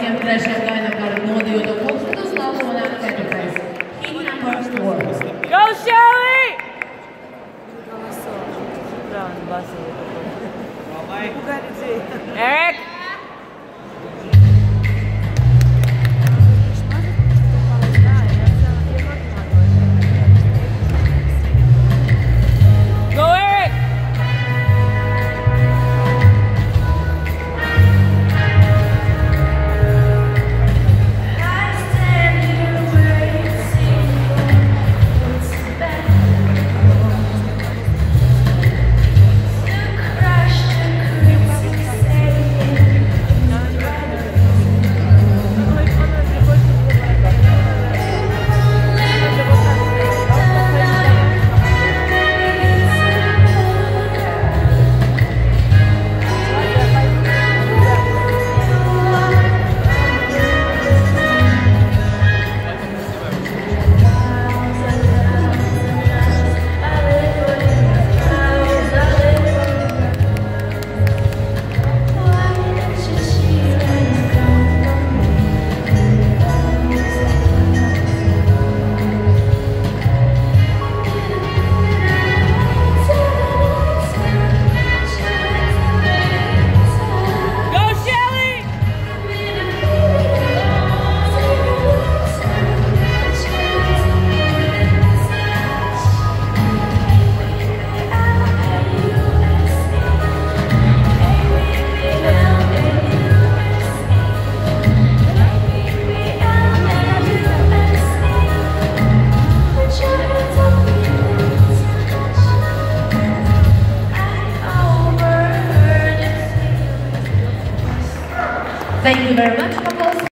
Сьогодні теж чекає на карнодою до конкурсу славного на Enterprise. Hit number 4. Go, Shelly! Eric! Go, Eric! Thank you very much, couples.